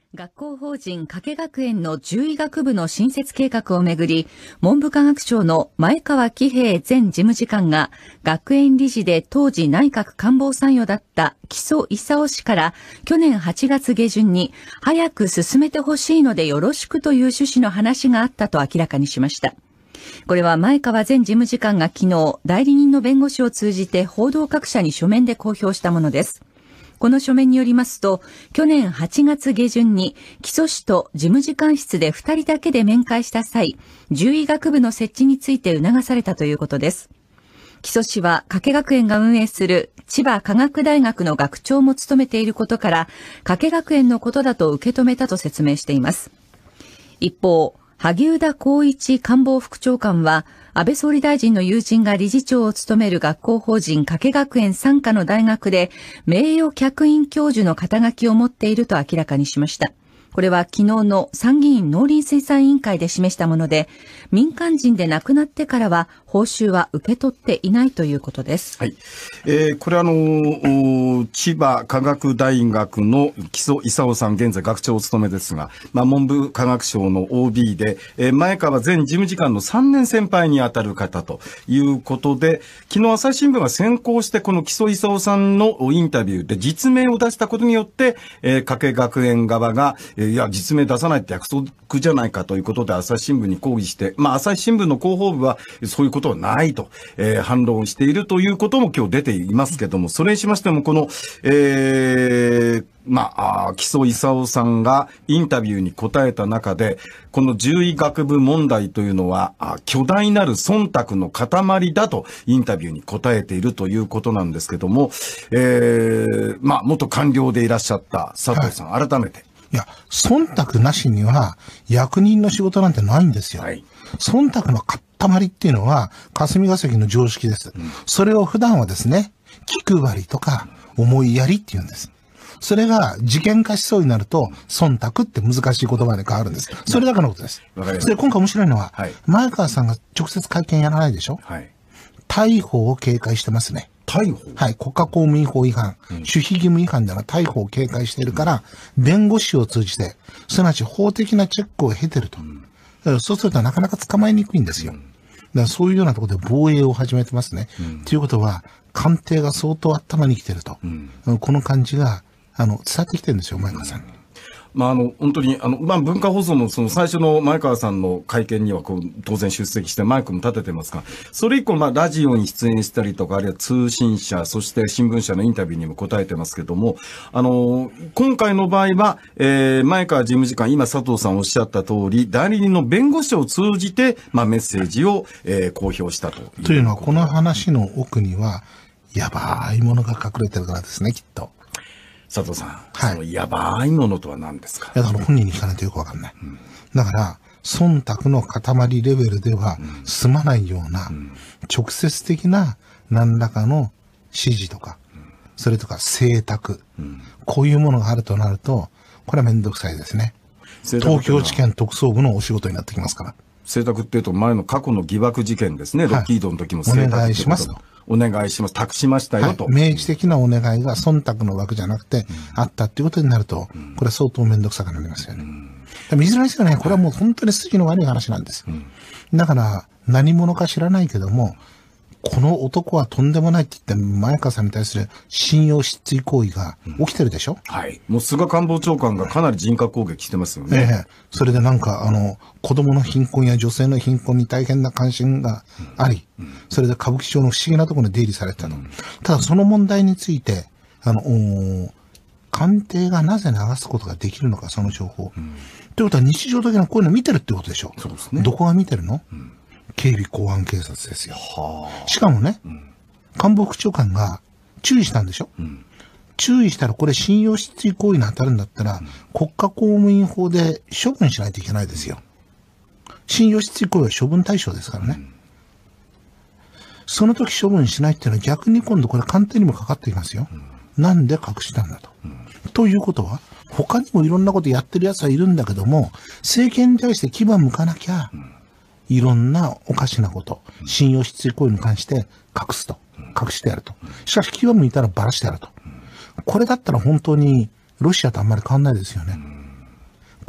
学校法人加計学園の獣医学部の新設計画をめぐり、文部科学省の前川喜平前事務次官が学園理事で当時内閣官房参与だった木曽勲氏から去年8月下旬に早く進めてほしいのでよろしくという趣旨の話があったと明らかにしました。これは前川前事務次官が昨日、代理人の弁護士を通じて報道各社に書面で公表したものです。この書面によりますと、去年8月下旬に木曽氏と事務次官室で2人だけで面会した際、獣医学部の設置について促されたということです。木曽氏は加計学園が運営する千葉科学大学の学長も務めていることから、加計学園のことだと受け止めたと説明しています。一方、萩生田光一官房副長官は、安倍総理大臣の友人が理事長を務める学校法人加計学園傘下の大学で名誉客員教授の肩書きを持っていると明らかにしました。これは昨日の参議院農林水産委員会で示したもので、民間人で亡くなってからは報酬は受け取っていないということです。 はい。これ千葉科学大学の木曽勲さん、現在学長をお務めですが、文部科学省の OB で、前川前事務次官の3年先輩に当たる方ということで、昨日朝日新聞が先行してこの木曽勲さんのインタビューで実名を出したことによって、加計学園側がいや、実名出さないって約束じゃないかということで朝日新聞に抗議して、朝日新聞の広報部はそういうことはないと、反論しているということも今日出ていますけども、それにしましてもこの、木曽勲さんがインタビューに答えた中で、この獣医学部問題というのは巨大なる忖度の塊だとインタビューに答えているということなんですけども、元官僚でいらっしゃった佐藤さん、改めて。 いや、忖度なしには役人の仕事なんてないんですよ。はい、忖度の塊っていうのは霞が関の常識です。それを普段はですね、気配りとか思いやりって言うんです。それが事件化しそうになると、忖度って難しい言葉で変わるんです。それだけのことです。で、今回面白いのは、前川さんが直接会見やらないでしょ。逮捕を警戒してますね。 逮捕？ はい。国家公務員法違反、守秘義務違反では逮捕を警戒しているから、弁護士を通じて、すなわち法的なチェックを経てると。だからそうするとなかなか捕まえにくいんですよ。だからそういうようなところで防衛を始めてますね。ということは、官邸が相当頭に来てると。この感じが、伝わってきてるんですよ、前川さんに。 本当に、文化放送もその最初の前川さんの会見には当然出席してマイクも立ててますが、それ以降、ラジオに出演したりとか、あるいは通信社、そして新聞社のインタビューにも答えてますけども、今回の場合は、前川事務次官、今佐藤さんおっしゃった通り、代理人の弁護士を通じて、メッセージを、公表したと。 というのは、この話の奥には、やばいものが隠れてるからですね、きっと。 佐藤さん、そのやばいものとは何ですか？ だから本人に聞かないとよくわかんない。だから、忖度の塊レベルでは済まないような、直接的な何らかの指示とか、それとか請託、こういうものがあるとなると、これはめんどくさいですね。東京地検特捜部のお仕事になってきますから。 請託っていうと前の過去の疑惑事件ですね。ロッキードの時も請託お願いしますと。 お願いします。託しましたよと。 明示的なお願いが忖度の枠じゃなくて、あったっていうことになると、これは相当めんどくさくなりますよね。いずれにせよね、これはもう本当に筋の悪い話なんです。だから、何者か知らないけども、この男はとんでもないって言って、前川さんに対する信用失墜行為が起きてるでしょ？ はい。もう菅官房長官がかなり人格攻撃してますよね。 それで子供の貧困や女性の貧困に大変な関心があり、それで歌舞伎町の不思議なところに出入りされてたと。ただその問題について、官邸がなぜ流すことができるのか、その情報。ということは日常的なこういうの見てるってことでしょ？そうですね。どこが見てるの？警備公安警察ですよ。しかもね、官房副長官が注意したんでしょ？注意したらこれ信用失墜行為に当たるんだったら、国家公務員法で処分しないといけないですよ。信用失墜行為は処分対象ですからね。その時処分しないっていうのは逆に今度これ官邸にもかかってきますよ。なんで隠したんだと。ということは、他にもいろんなことやってる奴はいるんだけども、政権に対して牙向かなきゃ、いろんなおかしなこと、信用失墜行為に関して隠してやると。しかし牙向いたらばらしてやると。これだったら本当にロシアとあんまり変わんないですよね。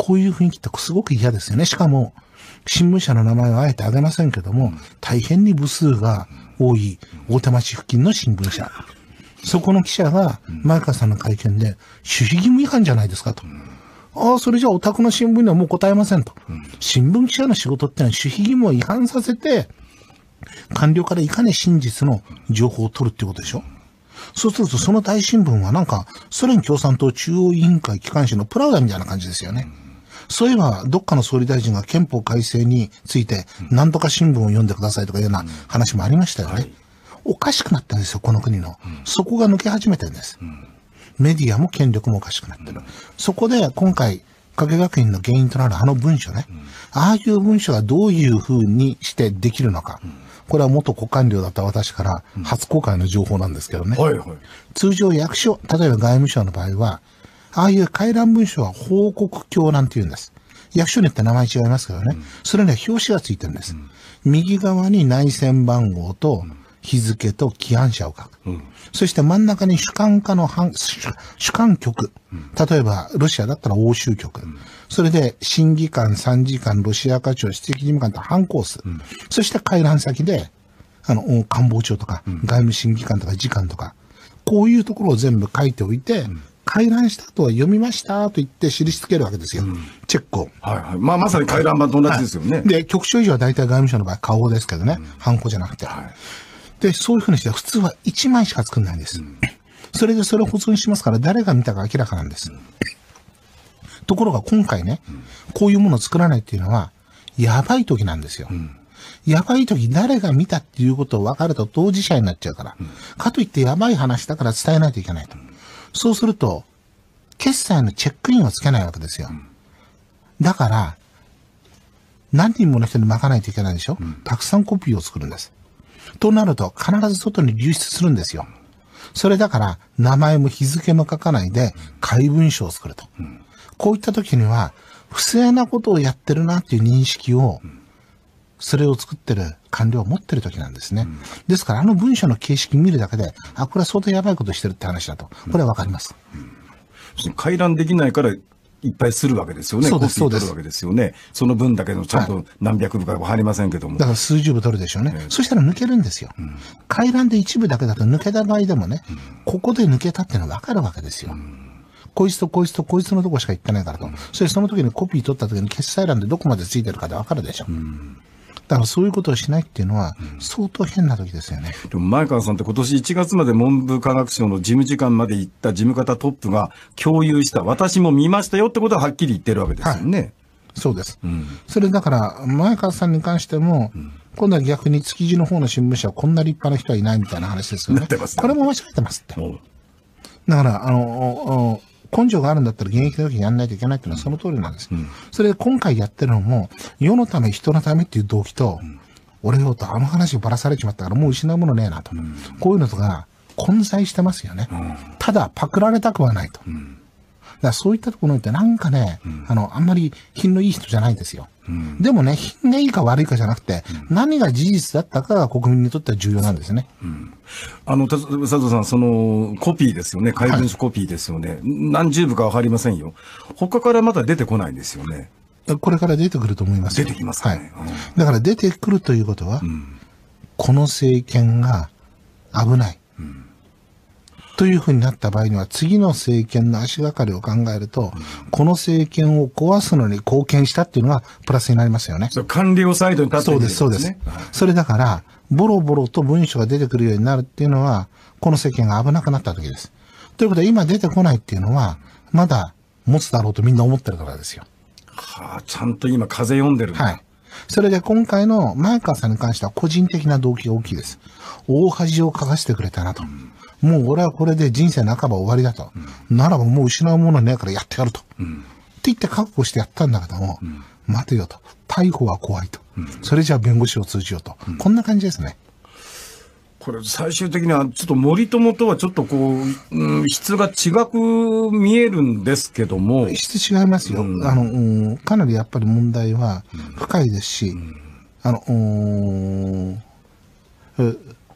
こういう雰囲気ってすごく嫌ですよね。しかも、新聞社の名前はあえて挙げませんけども、大変に部数が多い大手町付近の新聞社。そこの記者が前川さんの会見で、守秘義務違反じゃないですかと。ああ、それじゃあお宅の新聞にはもう答えませんと。新聞記者の仕事ってのは守秘義務を違反させて、官僚からいかに真実の情報を取るっていうことでしょ。そうするとその大新聞はなんかソ連共産党中央委員会機関紙のプラウダみたいな感じですよね。そういえばどっかの総理大臣が憲法改正について何とか新聞を読んでくださいとかいうような話もありましたよね。おかしくなってるんですよ、この国の。そこが抜け始めてるんです。メディアも権力もおかしくなってる。そこで今回、加計学院の原因となるあの文書ね。ああいう文書がどういう風にしてできるのか。これは元国官僚だった私から初公開の情報なんですけどね。通常役所、例えば外務省の場合は、ああいう回覧文書は報告表なんて言うんです。役所によって名前違いますけどね。それには表紙がついてるんです。右側に内線番号と日付と起案者を書く。そして真ん中に主管局。例えば、ロシアだったら欧州局。それで、審議官、参事官、ロシア課長、首席事務官と判コース。そして回覧先で、官房長とか、外務審議官とか次官とか、こういうところを全部書いておいて、回覧した後は読みましたと言って印つけるわけですよ。チェックを。 まあ、まさに回覧板と同じですよね。 で、局長以上は大体外務省の場合顔ですけどね。ハンコじゃなくて。で、そういうふうにして普通は1枚しか作んないんです。それでそれを保存しますから誰が見たか明らかなんです。ところが今回ね、こういうものを作らないっていうのは、やばい時なんですよ。やばい時誰が見たっていうことを分かると当事者になっちゃうから。かといってやばい話だから伝えないといけないと。そうすると、決済のチェックインをつけないわけですよ。だから、何人もの人に巻かないといけないでしょ。たくさんコピーを作るんです。となると、必ず外に流出するんですよ。それだから、名前も日付も書かないで、怪文書を作ると。こういった時には、不正なことをやってるなっていう認識を、それを作ってる官僚を持ってる時なんですね。ですから、あの文書の形式見るだけで、あ、これは相当やばいことしてるって話だと。これはわかります。 回覧できないから、いっぱいするわけですよね。 そうです、そうです。 コピー取るわけですよね。その分だけのちゃんと何百部かは入りませんけども。 だから数十部取るでしょうね。そしたら抜けるんですよ。回覧で一部だけだと抜けた場合でもね、ここで抜けたっていうのは分かるわけですよ。こいつとこいつとこいつのとこしか行ってないからと。それその時にコピー取った時に決済欄でどこまでついてるかで分かるでしょ。だからそういうことをしないっていうのは相当変な時ですよね。 でも前川さんって今年1月まで文部科学省の事務次官まで行った事務方トップが共有した私も見ましたよってことははっきり言ってるわけですよね。 そうです。それだから前川さんに関しても、今度は逆に築地の方の新聞社はこんな立派な人はいないみたいな話ですよね。これも間違えてますって。だから根性があるんだったら現役の時にやんないといけないっていうのはその通りなんです。それで今回やってるのも、世のため人のためっていう動機と、俺よとあの話をばらされちまったからもう失うものねえなと。こういうのとか混在してますよね。ただパクられたくはないと。だからそういったところにってなんかね、あんまり品のいい人じゃないんですよ。でもね、品がいいか悪いかじゃなくて、何が事実だったかが国民にとっては重要なんですね。 佐藤さん、そのコピーですよね。怪文書コピーですよね。何十部かわかりませんよ。他からまだ出てこないんですよね。 これから出てくると思いますよ。 出てきますかね。 だから出てくるということは、この政権が危ない。というふうになった場合には、次の政権の足がかりを考えると、この政権を壊すのに貢献したっていうのがプラスになりますよね。 官僚サイドに立っているんですね。 そうです、そうです。それだから、ボロボロと文書が出てくるようになるっていうのは、この政権が危なくなった時です。ということで、今出てこないっていうのは、まだ持つだろうとみんな思ってるからですよ。 ちゃんと今風読んでるんだ。 それで今回の前川さんに関しては個人的な動機が大きいです。大恥をかかしてくれたなと。もう俺はこれで人生半ば終わりだと。ならばもう失うものねえからやってやると。って言って覚悟してやったんだけども、待てよと。逮捕は怖いと。それじゃあ弁護士を通じようと。こんな感じですね。 これ最終的にはちょっと森友とはちょっとこう、質が違く見えるんですけども。 質違いますよ。かなりやっぱり問題は深いですし、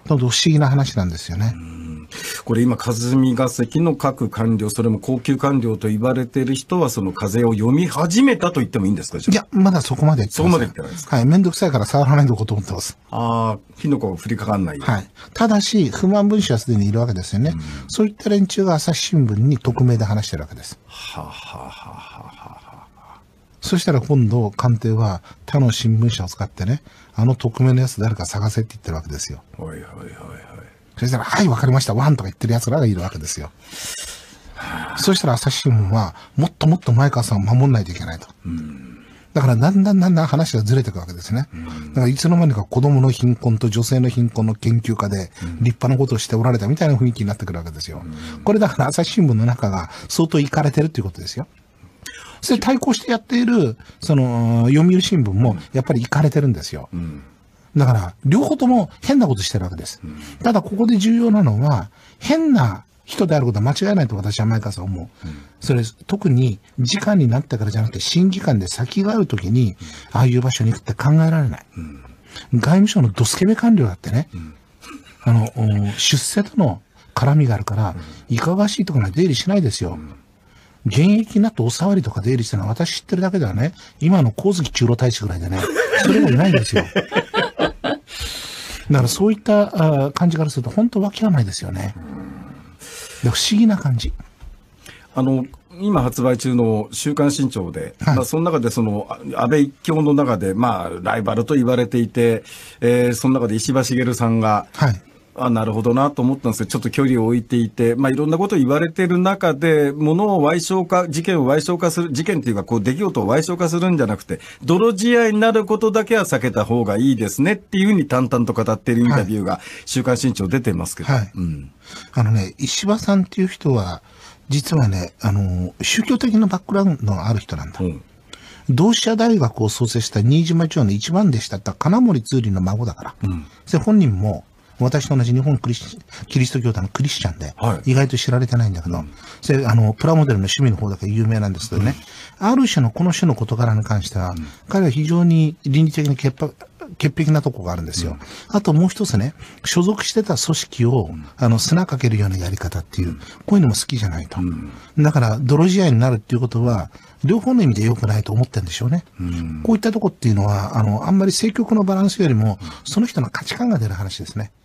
不思議な話なんですよね。 これ今、霞が関の各官僚、それも高級官僚と言われている人は、その風を読み始めたと言ってもいいんですか？ いや、まだそこまで言ってません。 そこまで言ってないです。 はい。めんどくさいから触らないでおこうと思ってます。 ああ、火の粉が降りかかんないよ。 はい。ただし、不満分子はすでにいるわけですよね。そういった連中が朝日新聞に匿名で話してるわけです。 はははは。 そしたら今度、官邸は他の新聞社を使ってね、あの匿名のやつ誰か探せって言ってるわけですよ。 はいはいはいはい。 そしたら、はい、わかりました、ワンとか言ってる奴らがいるわけですよ。そしたら朝日新聞は、もっともっと前川さんを守んないといけないと。だから、だんだん話がずれていくわけですね。だから、いつの間にか子供の貧困と女性の貧困の研究家で、立派なことをしておられたみたいな雰囲気になってくるわけですよ。これだから、朝日新聞の中が相当イかれてるっていうことですよ。それ対抗してやっている、読売新聞も、やっぱりイかれてるんですよ。だから、両方とも変なことしてるわけです。ただ、ここで重要なのは、変な人であることは間違いないと私は前川さん思う。それ、特に時間になってからじゃなくて、審議官で先があるときに、ああいう場所に行くって考えられない。外務省のドスケベ官僚だってね、出世との絡みがあるから、いかがわしいところには出入りしないですよ。現役になってお触りとか出入りしてるのは私知ってるだけではね、今の光月中路大使ぐらいでね、それもいないんですよ。だからそういった感じからすると本当わけがないですよね。で不思議な感じ。 今発売中の週刊新潮で、 はい、 その中で安倍一強の中で、ライバルと言われていて、その中で石破茂さんが、はい、なるほどなと思ったんですけど、ちょっと距離を置いていて、いろんなことを言われている中で、物を歪償化、事件を歪償化する、事件っていうか、出来事を歪償化するんじゃなくて、泥仕合になることだけは避けた方がいいですねっていうふうに淡々と語っているインタビューが、週刊新潮出てますけど。はい。 石破さんっていう人は、実はね、宗教的なバックグラウンドがある人なんだ。同志社大学を創設した新島町の一番弟子だった金森通理の孫だから。それ本人も、私と同じ日本キリスト教団のクリスチャンで、はい、意外と知られてないんだけど、それプラモデルの趣味の方だけ有名なんですけどね、ある種のこの種の事柄に関しては、彼は非常に倫理的に潔癖なとこがあるんですよ。あともう一つね、所属してた組織を、砂かけるようなやり方っていう、こういうのも好きじゃないと。だから、泥仕合になるっていうことは、両方の意味で良くないと思ってるんでしょうね。こういったとこっていうのは、あんまり政局のバランスよりも、その人の価値観が出る話ですね。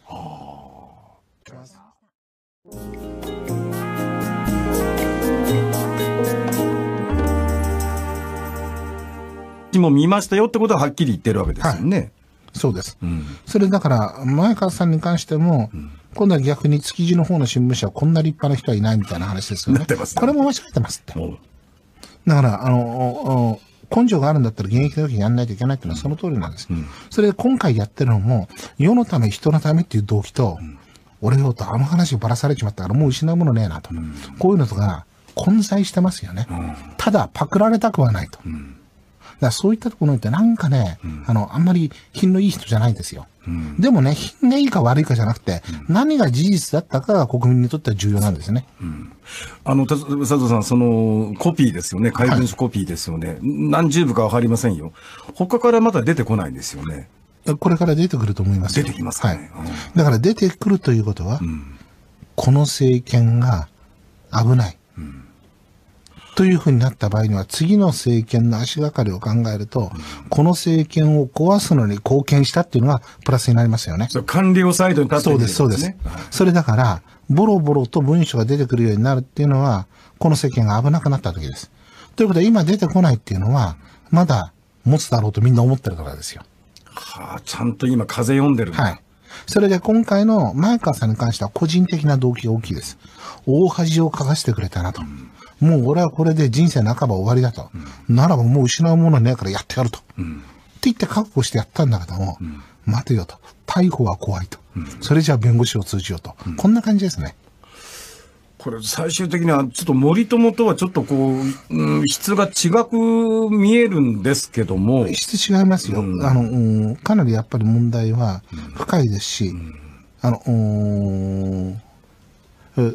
も見ましたよってことははっきり言ってるわけですよね。はい、 そうです。それだから、前川さんに関しても、今度は逆に築地の方の新聞社はこんな立派な人はいないみたいな話ですよね。これも間違えてますって。だから、根性があるんだったら現役の時にやんないといけないっていうのはその通りなんです。それで今回やってるのも、世のため人のためっていう動機と、俺よと話をばらされちまったからもう失うものねえなと。こういうのとか混在してますよね。ただ、パクられたくはないと。だからそういったところにってなんかね、あんまり品のいい人じゃないんですよ。でもね、品がいいか悪いかじゃなくて、何が事実だったかが国民にとっては重要なんですね。 佐藤さん、そのコピーですよね。怪文書コピーですよね。何十部かわかりませんよ。他からまだ出てこないんですよね。 これから出てくると思いますよ。 出てきますかね。 はい。だから出てくるということは、この政権が危ない。というふうになった場合には、次の政権の足がかりを考えると、この政権を壊すのに貢献したっていうのがプラスになりますよね。 官僚サイドに立っているんですね。 そうです、そうです。それだから、ボロボロと文書が出てくるようになるっていうのは、この政権が危なくなった時です。ということで、今出てこないっていうのは、まだ持つだろうとみんな思ってるからですよ。 はあ、ちゃんと今風読んでるんだ。 はい。それで今回の前川さんに関しては個人的な動機が大きいです。大恥をかかしてくれたなと。もう俺はこれで人生半ば終わりだと。ならばもう失うものねえからやってやると。って言って覚悟してやったんだけども、待てよと。逮捕は怖いと。それじゃあ弁護士を通じようと。こんな感じですね。 これ最終的にはちょっと森友とはちょっと質が違く見えるんですけども。 質違いますよ。かなりやっぱり問題は深いですし、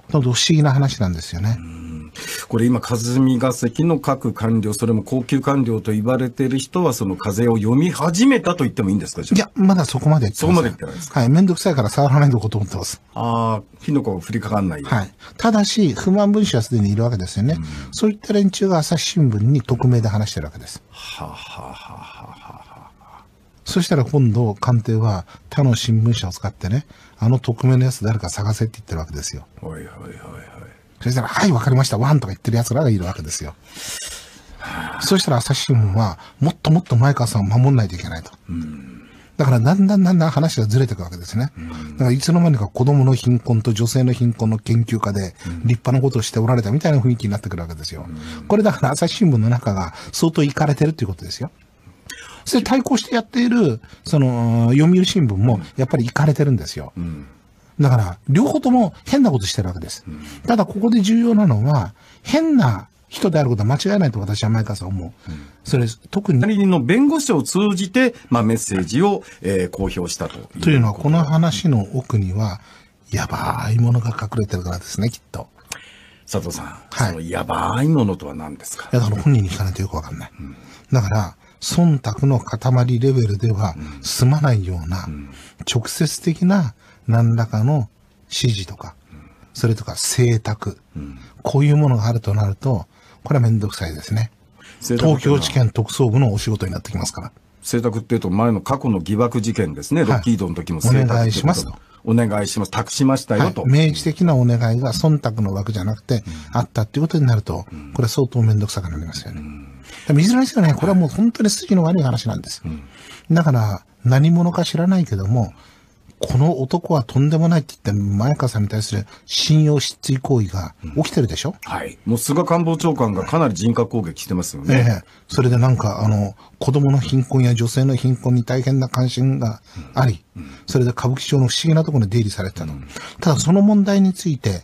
不思議な話なんですよね。 これ今、霞が関の各官僚、それも高級官僚と言われている人は、その風を読み始めたと言ってもいいんですか？ いや、まだそこまで言ってません。 そこまで言ってないですか？ はい。めんどくさいから触らないでおこうと思ってます。 ああ、火の粉が降りかかんないよ。 はい。ただし、不満分子はすでにいるわけですよね。そういった連中が朝日新聞に匿名で話してるわけです。 はあ、はあはあはあ、 そしたら今度、官邸は他の新聞社を使ってね、あの匿名のやつ誰か探せって言ってるわけですよ。 はいはいはいはい。 そしたら、はい、わかりました、ワンとか言ってる奴らがいるわけですよ。そしたら朝日新聞は、もっともっと前川さんを守んないといけないと。だから、だんだん話がずれていくわけですね。だから、いつの間にか子供の貧困と女性の貧困の研究家で、立派なことをしておられたみたいな雰囲気になってくるわけですよ。これだから、朝日新聞の中が相当イカれてるっていうことですよ。それ対抗してやっている、読売新聞も、やっぱりイカれてるんですよ。だから、両方とも変なことしてるわけです。ただ、ここで重要なのは、変な人であることは間違いないと私は前川さん思う。それ、特に。 隣の弁護士を通じて、メッセージを、公表したと。 というのは、この話の奥には、やばいものが隠れてるからですね、きっと。 佐藤さん、 はい、 そのやばいものとは何ですか？ いや、だから本人に聞かないとよくわかんない。だから、忖度の塊レベルでは済まないような、直接的な何らかの指示とか、それとか請託、こういうものがあるとなると、これはめんどくさいですね。東京地検特捜部のお仕事になってきますから。 請託っていうと前の過去の疑惑事件ですね。ロッキードの時も請託、 お願いしますと。 お願いします。託しましたよと。 明示的なお願いが忖度の枠じゃなくて、あったっていうことになると、これは相当めんどくさくなりますよね。でもいずれにせよね、これはもう本当に筋の悪い話なんです。だから、何者か知らないけども、この男はとんでもないって言って、前川さんに対する信用失墜行為が起きてるでしょ？ はい。もう菅官房長官がかなり人格攻撃してますよね。 それでなんか、子供の貧困や女性の貧困に大変な関心があり、それで歌舞伎町の不思議なところに出入りされてたと。ただその問題について、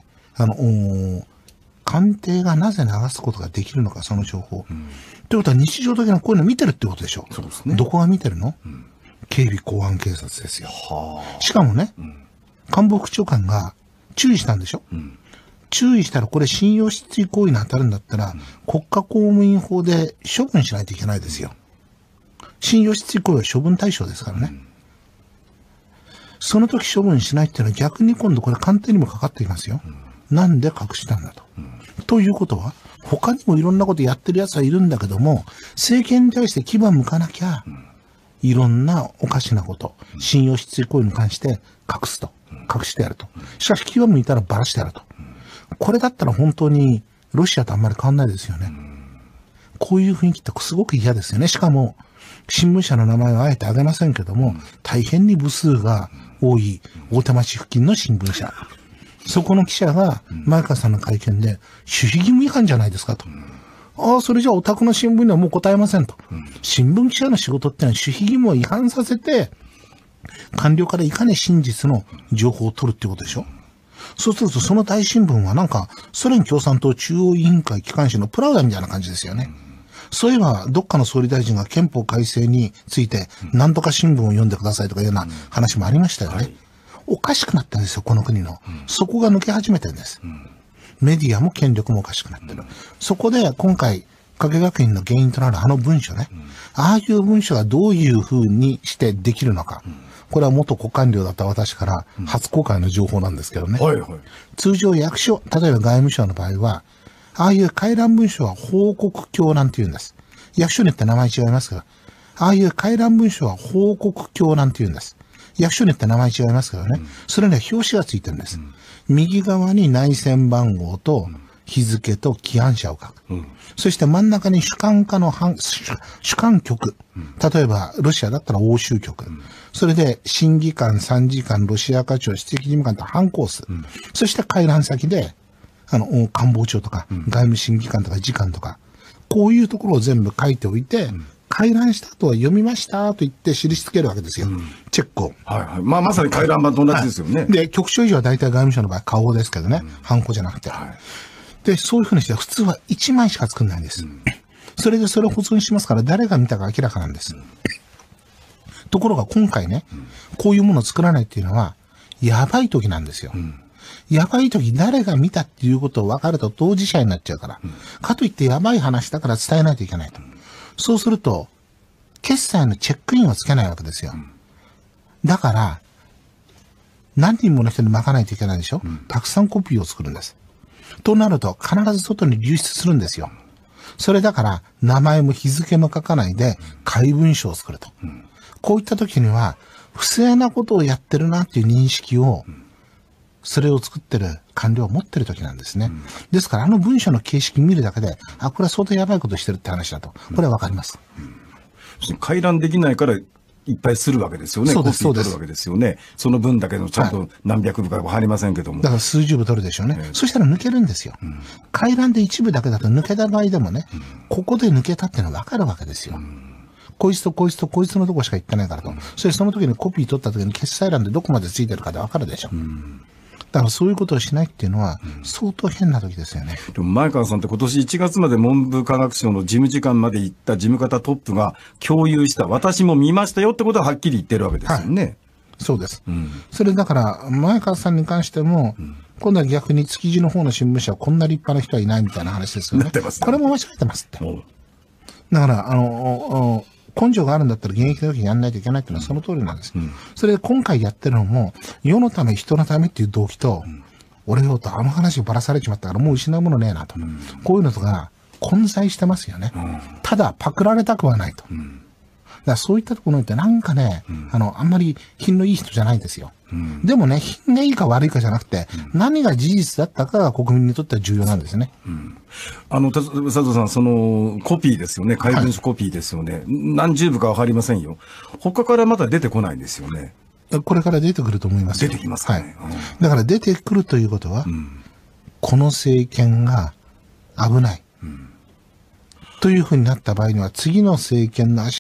官邸がなぜ流すことができるのか、その情報。ということは日常的なこういうの見てるってことでしょ？ そうですね。 どこが見てるの？警備公安警察ですよ。しかもね、官房副長官が注意したんでしょ？注意したらこれ信用失墜行為に当たるんだったら、国家公務員法で処分しないといけないですよ。信用失墜行為は処分対象ですからね。その時処分しないっていうのは逆に今度これ官邸にもかかってきますよ。なんで隠したんだと。ということは、他にもいろんなことやってる奴はいるんだけども、政権に対して牙向かなきゃ、いろんなおかしなこと、信用失墜行為に関して隠すと。隠してやると。しかし牙向いたらばらしてやると。これだったら本当にロシアとあんまり変わんないですよね。こういう雰囲気ってすごく嫌ですよね。しかも、新聞社の名前はあえて挙げませんけども、大変に部数が多い大手町付近の新聞社。そこの記者が前川さんの会見で、守秘義務違反じゃないですかと。ああ、それじゃあお宅の新聞にはもう答えませんと。新聞記者の仕事ってのは守秘義務を違反させて、官僚からいかに真実の情報を取るってことでしょ。そうするとその大新聞はなんか、ソ連共産党中央委員会機関紙のプラウダみたいな感じですよね。そういえば、どっかの総理大臣が憲法改正について、何とか新聞を読んでくださいとかいうような話もありましたよね。おかしくなってるんですよ、この国の。そこが抜け始めてるんです。メディアも権力もおかしくなってる。そこで今回、加計学院の原因となるあの文書ね。ああいう文書がどういう風にしてできるのか。これは元国官僚だった私から初公開の情報なんですけどね。通常役所、例えば外務省の場合は、ああいう回覧文書は報告表なんて言うんです。役所によって名前違いますから。ああいう回覧文書は報告表なんて言うんです。役所によって名前違いますからね。それには表紙がついてるんです。右側に内線番号と日付と起案者を書く。そして真ん中に主管課の主管局。例えば、ロシアだったら欧州局。それで、審議官、参事官、ロシア課長、出席事務官と班コース。そして回覧先で、官房長とか、外務審議官とか次官とか、こういうところを全部書いておいて、回覧した後は読みましたと言って印つけるわけですよ。チェックを。 まさに回覧板と同じですよね。 で、局長以上は大体外務省の場合顔ですけどね。ハンコじゃなくて。で、そういうふうにして普通は1枚しか作んないんです。それでそれを保存しますから誰が見たか明らかなんです。ところが今回ね、こういうものを作らないっていうのは、やばい時なんですよ。 やばい時誰が見たっていうことを分かると当事者になっちゃうから。かといってやばい話だから伝えないといけないと。そうすると、決済のチェックインをつけないわけですよ。だから、何人もの人に巻かないといけないでしょ、たくさんコピーを作るんです。となると、必ず外に流出するんですよ。それだから、名前も日付も書かないで、怪文書を作ると。こういった時には、不正なことをやってるなっていう認識を、それを作ってる官僚を持ってる時なんですね。ですから、あの文書の形式見るだけで、あ、これは相当やばいことしてるって話だと。これはわかります。 回覧できないから、いっぱいするわけですよね。 そうです、 コピー取るわけですよね。その分だけのちゃんと何百部かは入りませんけども。 だから数十部取るでしょうね。そしたら抜けるんですよ。回覧で一部だけだと抜けた場合でもね、ここで抜けたっていうのは分かるわけですよ。こいつとこいつとこいつのとこしか行ってないからと。それその時にコピー取った時に決済欄でどこまでついてるかで分かるでしょ。だからそういうことをしないっていうのは相当変な時ですよね。 でも前川さんって今年1月まで文部科学省の事務次官まで行った事務方トップが共有した私も見ましたよってことははっきり言ってるわけですよね。はい、 そうです。それだから前川さんに関しても、今度は逆に築地の方の新聞社はこんな立派な人はいないみたいな話ですよね。これも間違えてますって。だから根性があるんだったら現役の時にやんないといけないっていうのはその通りなんです。それで今回やってるのも、世のため人のためっていう動機と、俺よとあの話をばらされちまったからもう失うものねえなと。こういうのとか混在してますよね。ただパクられたくはないと。だからそういったところにってなんかね、あんまり品のいい人じゃないんですよ。でもね、品がいいか悪いかじゃなくて、何が事実だったかが国民にとっては重要なんですね。 佐藤さん、そのコピーですよね。怪文書コピーですよね。何十部かわかりませんよ。他からまだ出てこないんですよね。 これから出てくると思いますよ。 出てきますかね。 だから出てくるということは、この政権が危ない。というふうになった場合には、次の政権の足